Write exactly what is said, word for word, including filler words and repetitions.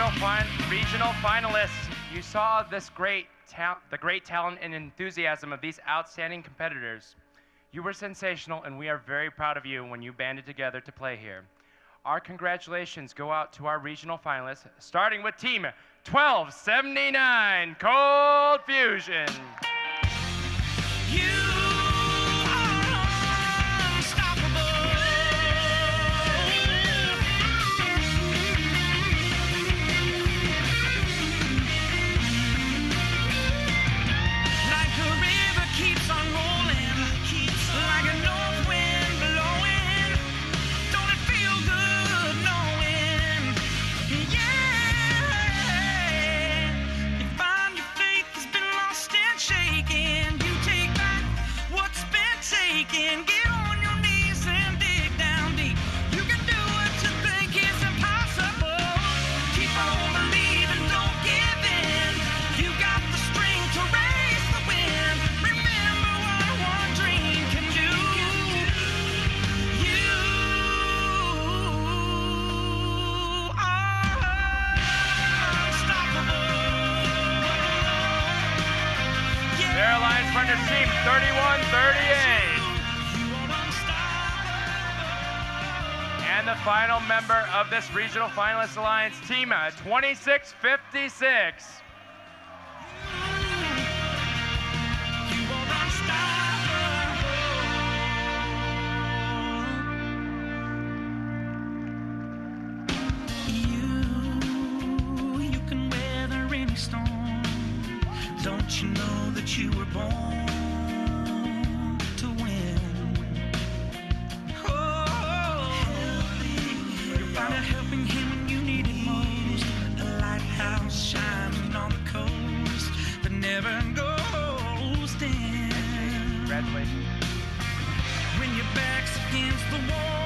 Regional, fin regional finalists. You saw this great the great talent and enthusiasm of these outstanding competitors. You were sensational, and we are very proud of you when you banded together to play here. Our congratulations go out to our regional finalists, starting with Team twelve seventy-nine, Cold Fusion. You Team thirty-one thirty-eight. And the final member of this Regional Finalist Alliance, Team twenty-six fifty-six. You, you can weather any storm. Don't you know that you were born to win? Oh, you're found out helping him when you need it most. A lighthouse shining on the coast that never goes dim. Congratulations. When your back's against the wall.